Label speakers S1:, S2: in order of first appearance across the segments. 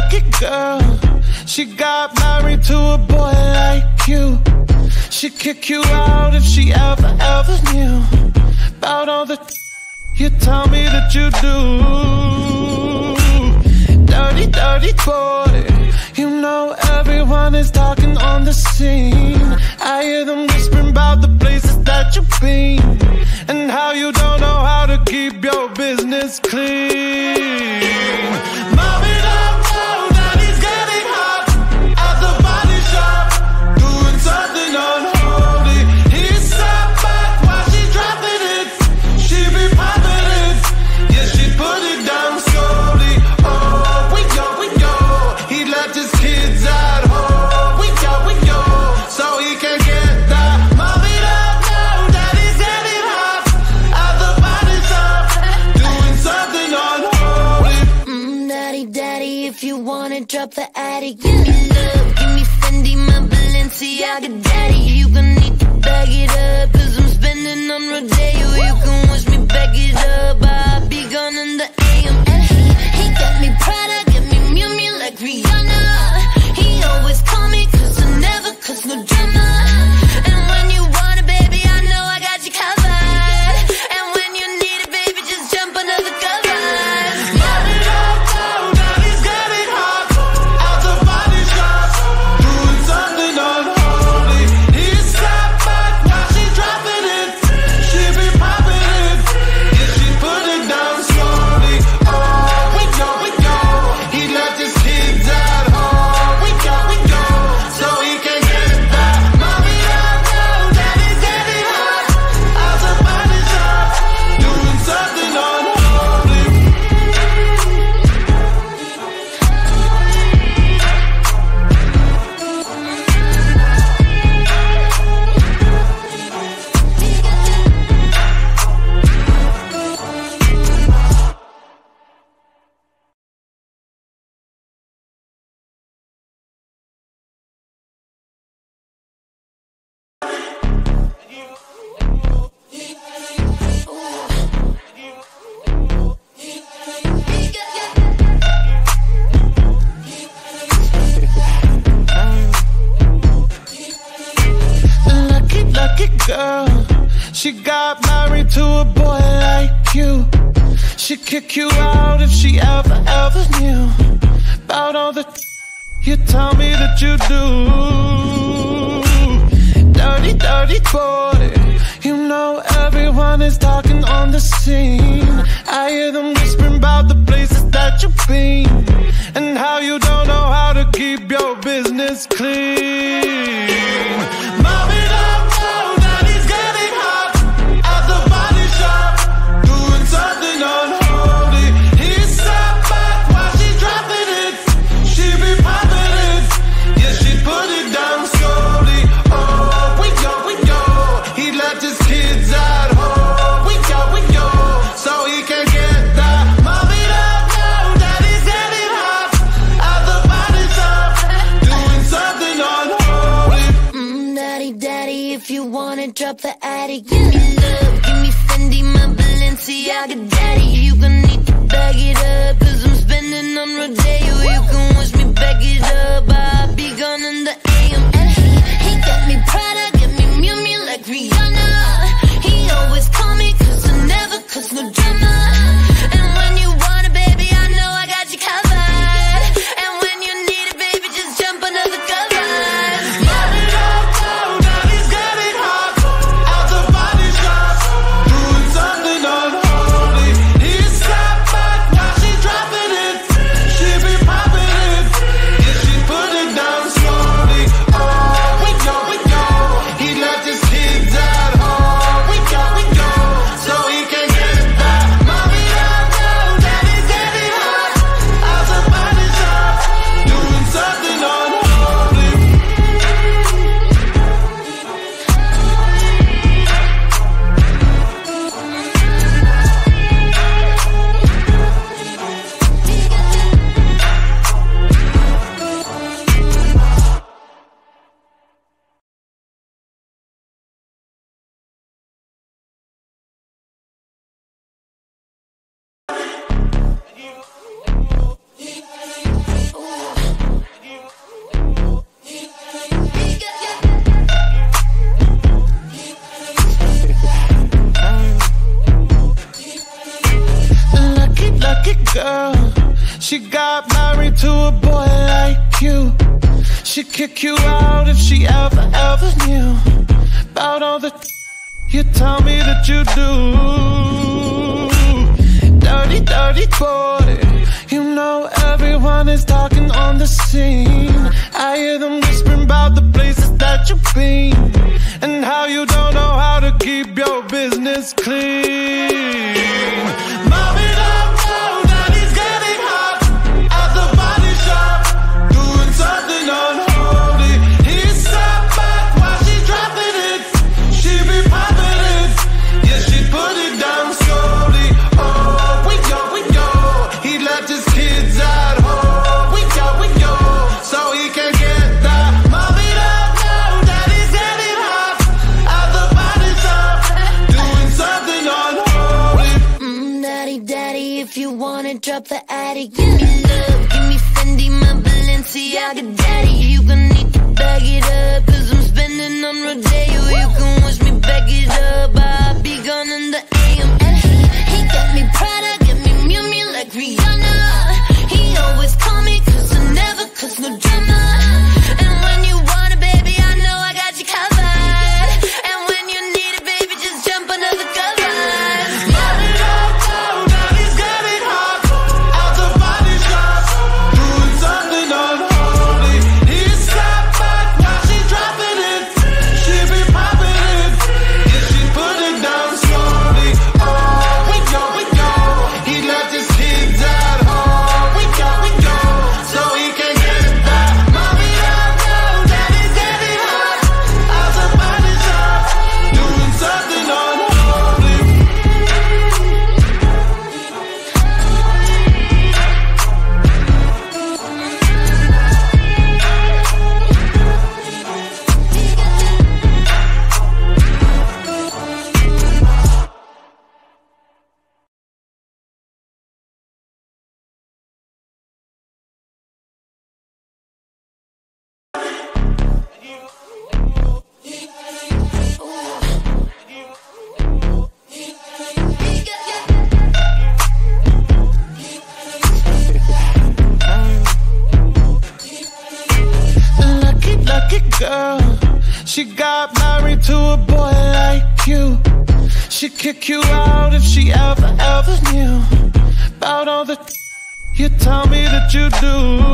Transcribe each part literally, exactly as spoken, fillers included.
S1: lucky girl. She got married to a boy like you. She'd kick you out if she ever, ever knew about all the you tell me that you do. Dirty, dirty boy. You know everyone is talking on the scene. I hear them whispering about the places that you've been, and how you don't know how to keep your business clean. Mommy don't know that he's getting hot at the body shop, doing something unholy. He's sat back while she's dropping it. She be popping it, yeah, she put it down slowly. Oh, we go, we go. He left his kids at home. We go, we go, so he can get that. Mommy don't know that he's getting hot at the body shop, doing something unholy.
S2: Mm, daddy, daddy, if you wanna drop the attic, give me love, give me Fendi, my Balenciaga, daddy. You gon' need to bag it up, cause I'm spending on Rodeo. You can wish me back it up, I'll be gone in the A M. And he, he got me Prada, got me Miu Miu like Rihanna. He always call me cause I never cause no drama. And when you want it, baby, I know I got you covered. And when you need it, baby, just jump under the covers.
S1: Mommy don't know that he's getting hot at the body shop, doing something unholy. He's sat back while she's dropping it. She be popping it, yeah, she put it down slowly. Oh, we go, we go. He left his kids at home. We go, we go, so he can get that. Mommy don't know that he's getting hot at the body shop, doing something unholy. Lucky, lucky girl. She got married to a boy like you. She'd kick you out if she ever, ever knew about all the you tell me that you do. Dirty, dirty boy. You know everyone is talking on the scene. I hear them whispering about the places that you've been, and how you don't know how to keep your business clean. Mommy don't know that he's getting hot at the body shop, doing something unholy. He's sat back while she's dropping it. She be popping it, yeah, she put it down slowly. Oh, we go, we go. He left his kids at home. We go, we go, so he can get that. Mommy don't know that he's getting hot at the body shop, doing something unholy.
S2: Mm, daddy, daddy, if you wanna drop the attic, give me love, give me Fendi, my Balenciaga, daddy. You gon' need to bag it up, cause I'm spending on Rodeo. You can wish me back it up, I'll be gone in the A M. And he, he got me Prada, got me Miu Miu like Rihanna. He always call me cause I never cause no drama. And when you want it, baby, I know I got you covered. And when you need it, baby, just jump under the covers.
S1: Mommy don't know that he's getting hot at the body shop, doing something unholy. He's sat back while she's dropping it. She be popping it, yeah, she put got married to a boy like you, she'd kick you out if she ever, ever knew about all the you tell me that you do. Dirty, dirty boy, you know everyone is talking on the scene. I hear them whispering about the places that you've been, and how you don't know how to keep your business clean. Mommy don't know that he's getting hot at the body shop, doing something unholy. He sat back while she dropping it, she be popping it, yeah, she put it down slowly. Oh, we go, we go, he left his kids at home. We go, we go, so he can get that. Mommy don't know that he's getting hot at the body shop, doing something unholy.
S2: Mm, daddy, daddy, if you wanna drop the attic, give me love, give me Fendi, my Balenciaga, daddy. You gon' need to bag it up, cause I'm spending on Rodeo. You can wish me back it up, I'll be gone in the A M. And he, he got me Prada, get me Miu Miu like Rihanna. He always call me cause I never cause no drama. And when you want it, baby, I know I got you covered. And when you need it, baby, just jump under the covers.
S1: Mommy don't know that he's getting hot at the body shop, doing something unholy. He sat back while she dropping it, she be popping it, yeah, she put it down slowly. Oh, we go, we go, he left his kids at home. We go, we go, so he can get that. Mommy don't know that he's getting hot at the body shop, doing something unholy. Lucky, lucky girl, she got married to a boy like you. She'd kick you out if she ever, ever knew about all the you tell me that you do.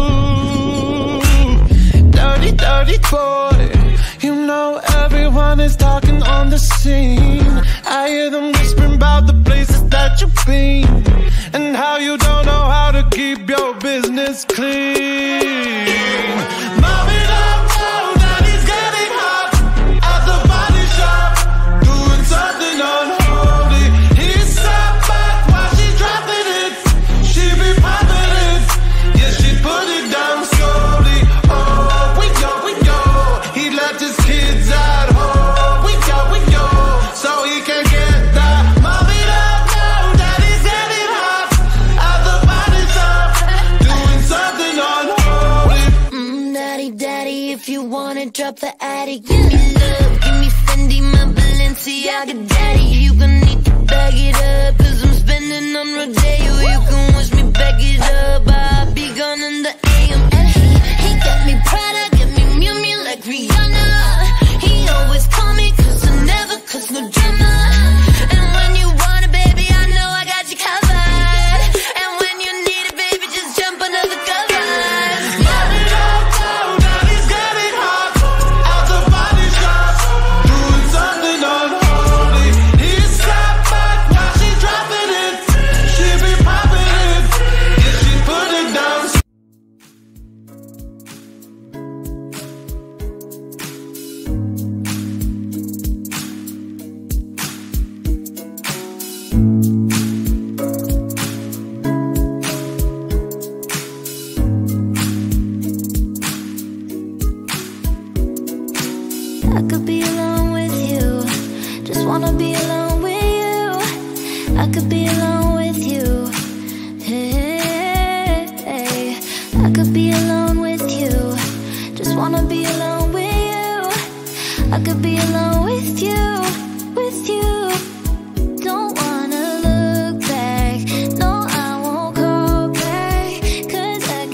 S1: Dirty, dirty boy, you know everyone is talking on the scene. I hear them whispering about the places that you've been, and how you don't know how to keep your business clean. Mommy don't know that he's getting hot at the body shop, doing something unholy. He sat back while she dropping it, she be popping it, yeah, she put it down slowly. Oh, we go, we go, he left his kids at home. We go, we go, so he can get that. Mommy don't know that he's getting hot at the body shop, doing something unholy.
S2: Mm, daddy, daddy, if you wanna drop the attic, give me love, give me Fendi, my Balenciaga, daddy. You gon' need to bag it up, cause I'm spending on Rodeo. You can wish me back it up, I'll be gone in the A M. And he, he got me Prada, get me Miu Miu like Rihanna. He always call me cause I never cause no drama. And when you want it, baby, I know I got you covered. And when you need it, baby, just jump under the covers.
S1: Mommy don't know that he's getting hot at the body shop, doing something unholy. He sat back while she dropping it, she be popping it, yeah, she put it down.
S2: I could be alone with you, just wanna be alone with you. I could be alone with you, hey, hey. I could be alone with you, just wanna be alone with you. I could be alone with you, with you. Don't wanna look back, no, I won't call back, cause I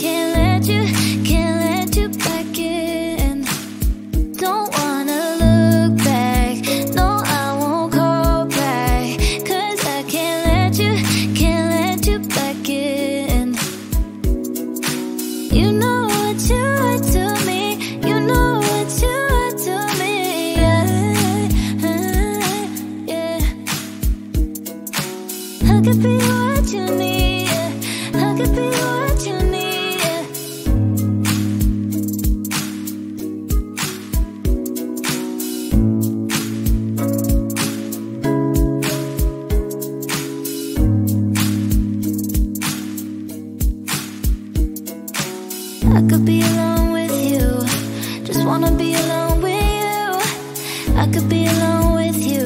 S2: You know what you are to me. You know what you are to me. Yeah, yeah. I could be what you need. Yeah. I could be what you need. Yeah. I could be alone with you. Just wanna be alone with you. I could be alone with you.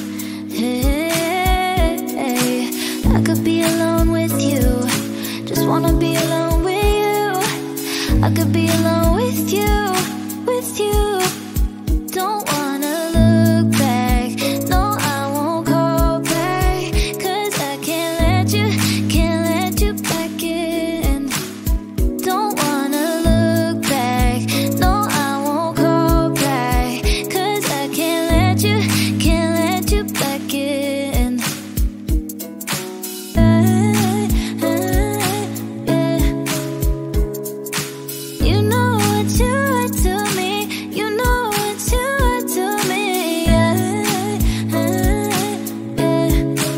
S2: Hey, hey. I could be alone with you. Just wanna be alone with you. I could be alone with you, with you. Don't wanna look back. No, I won't call back. Cause I can't let you, can't let you back in. Don't wanna look back. No, I won't call back. Cause I can't let you, can't let you back in. You know what you are to me. You know what you are to me. Yeah, yeah.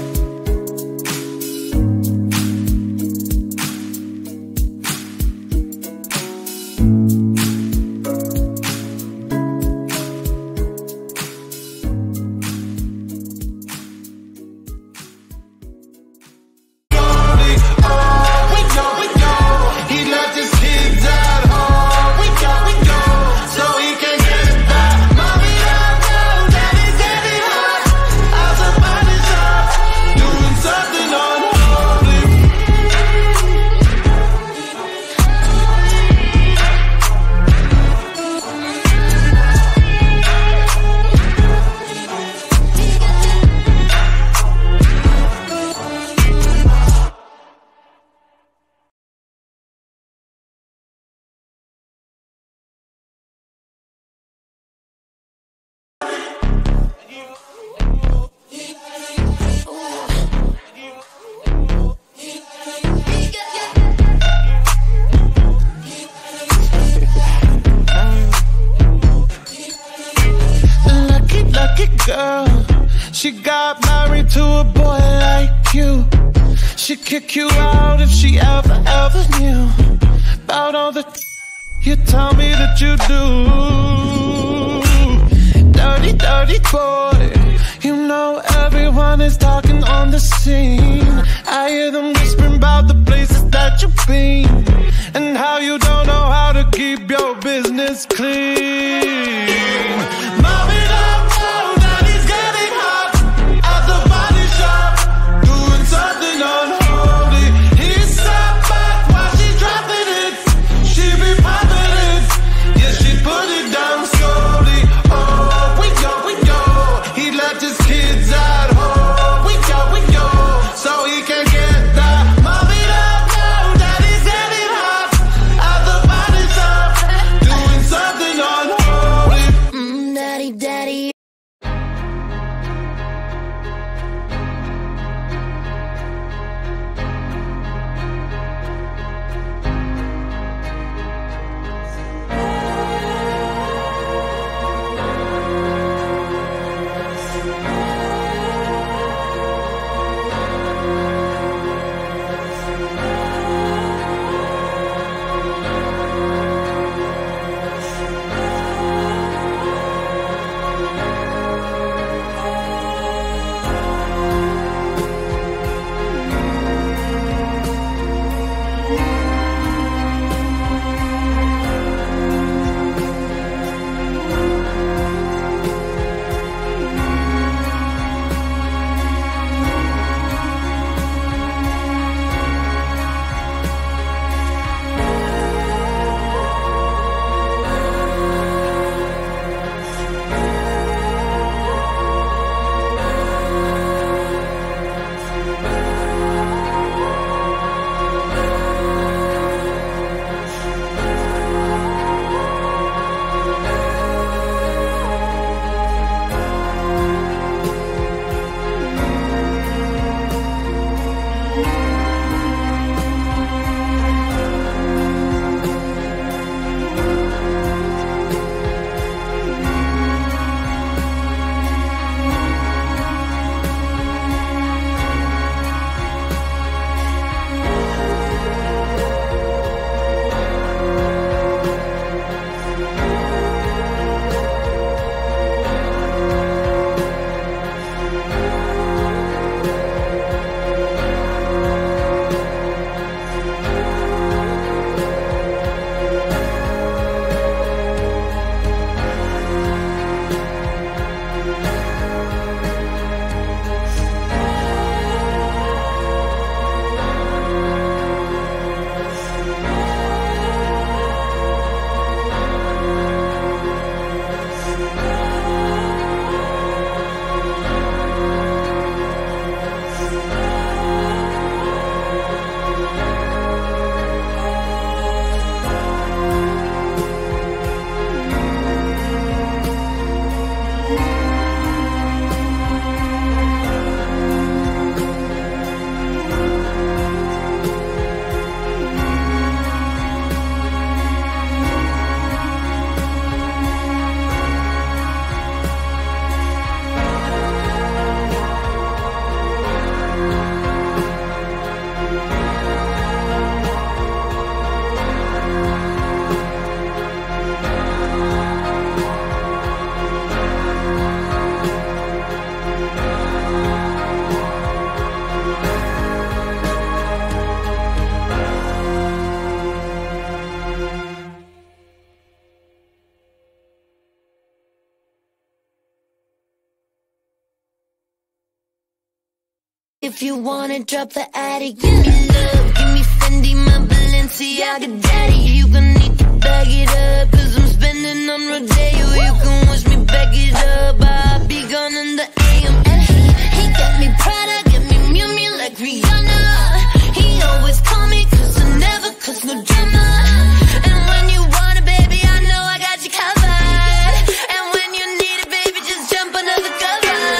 S1: We go, we go. He left his kids at home. We go, we go. So he can get back. Mommy, don't know. Daddy said he hot. Out the body shop. Doing something unholy. Lucky, lucky girl. She got married to a boy like you. She'd kick you out if she ever, ever knew about all the you tell me that you do. Dirty, dirty boy. You know everyone is talking on the scene. I hear them whispering about the places that you've been and how you don't know how to keep your business clean. Mommy, don't know that he's getting hot at the body shop, doing something unholy. He's sat back while she's dropping it. She be popping it. Yeah, she put it down slowly. Oh, we go, we go. He left his kids at home. We go, we go. So he can get that. Mommy, don't know that he's getting hot at the body shop, doing something
S2: If you wanna drop the attic, give me love, give me Fendi, my Balenciaga daddy. You gon' need to bag it up, cause I'm spending on Rodeo. You can wish me back it up, I'll be gone in the A M. And he, he got me Prada, get me Miu Miu like Rihanna. He always call me cause I never cause no drama. And when you want it, baby, I know I got you covered. And when you need it, baby, just jump under the covers.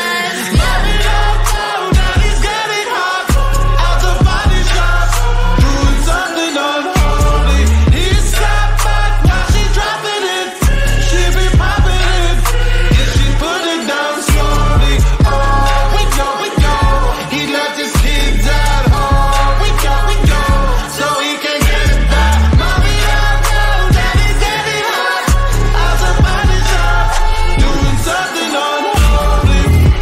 S1: Something unholy. He's got back while she's dropping it. She be popping it. Yeah, she put it down slowly. Oh, we go, we go. He left his kids at home. We go, we go. So he can get it back. Mommy, up, down, daddy, daddy, hot. Out the body shop. Doing something unholy.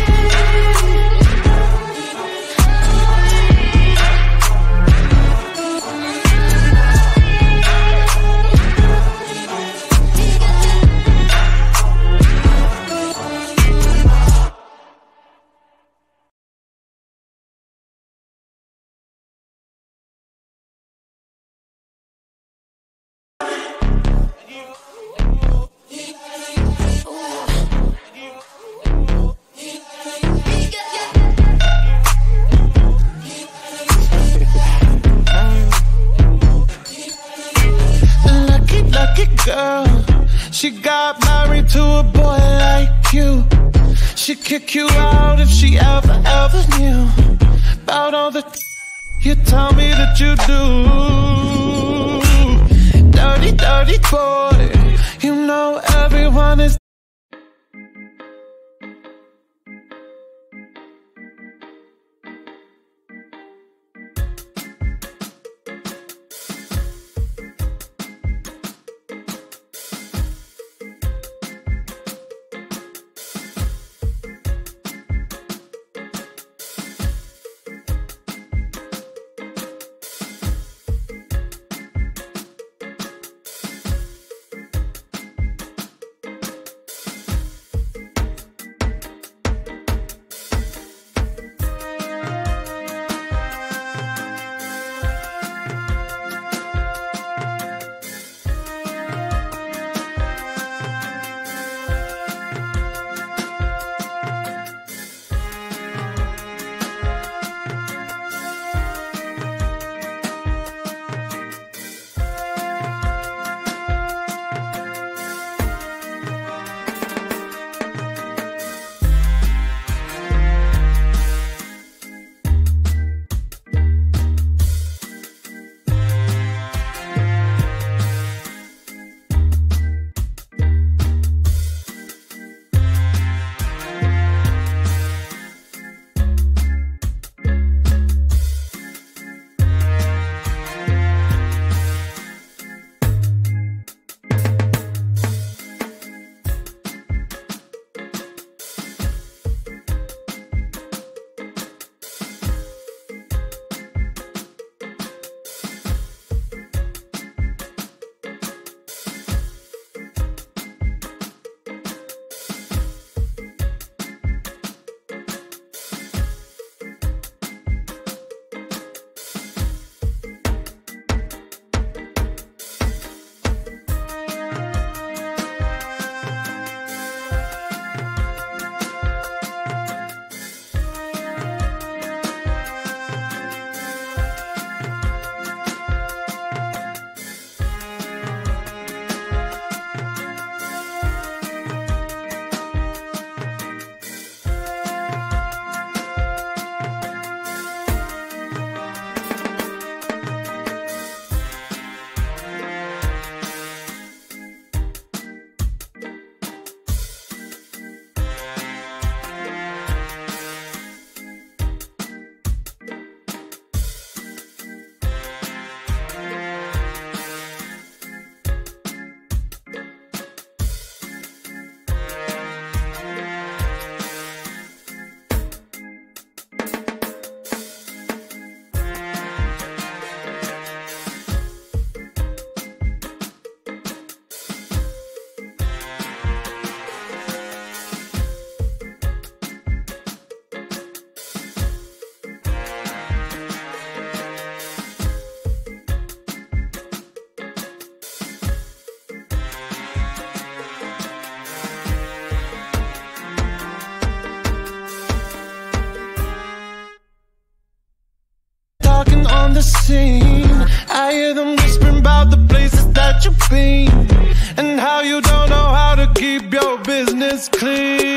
S1: Lucky, lucky girl. She got married to a boy like you. She'd kick you out if she ever, ever knew about all the you tell me that you do. Dirty, dirty boy. You know everyone is. it's clear.